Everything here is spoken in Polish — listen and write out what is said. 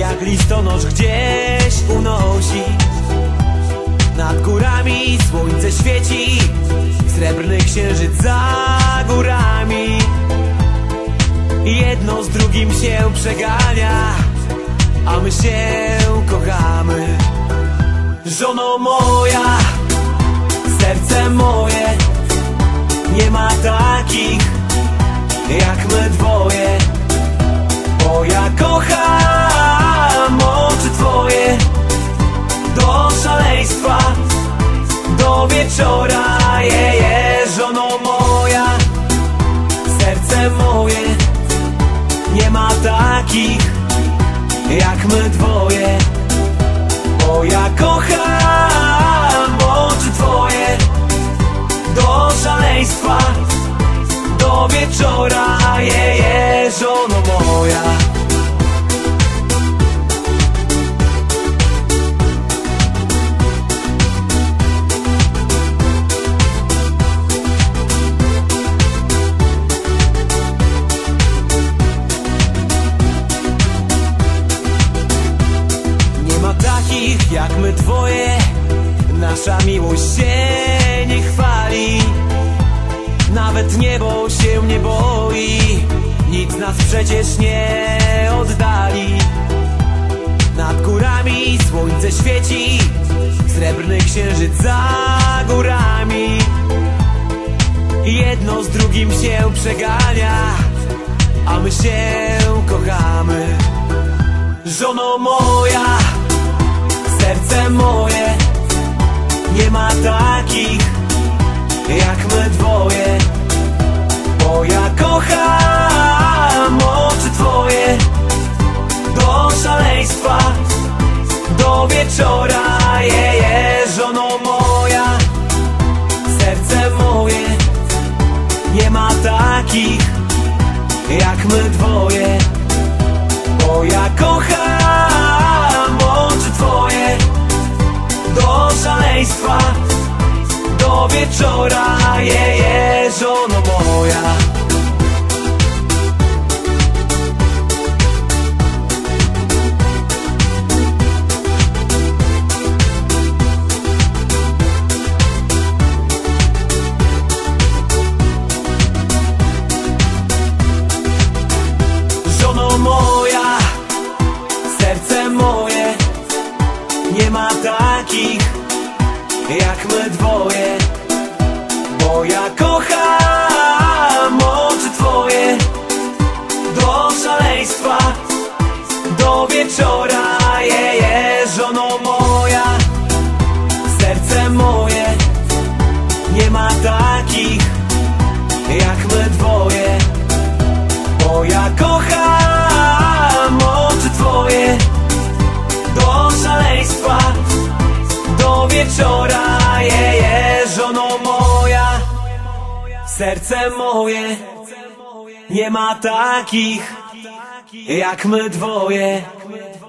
jak listonosz gdzieś unosi. Nad górami słońce świeci, srebrny księżyc za górami. Jedno z drugim się przegania, a my się kochamy. Żono moja, serce moje, nie ma takich jak my dwoje. Bo ja kocham oczy twoje do szaleństwa, do wieczora. Żono moja, serce moje, nie ma takich jak my dwoje. Bo ja kocham oczy twoje do szaleństwa, do wieczora. Żono moja. Nie ma takich jak my dwoje, nasza miłość się nie chwali. Nawet niebo się nie boi, nic nas przecież nie oddali. Nad górami słońce świeci, srebrny księżyc za górami. Jedno z drugim się przegania, a my się kochamy. Żono moja, serce moje, nie ma takich jak my dwoje. Bo ja kocham oczy twoje do szaleństwa, do wieczora. Żono moja, serce moje, nie ma takich jak my dwoje. Bo ja kocham oczy twoje do szaleństwa, do wieczora. Żono moja. Żono moja, serce moje, nie ma takich jak my dwoje. Bo ja kocham oczy twoje do szaleństwa, do wieczora. Żono moja, serce moje, nie ma takich jak my dwoje. Bo ja kocham oczy twoje do szaleństwa, do wieczora. Żono moja, serce moje, nie ma takich jak my dwoje.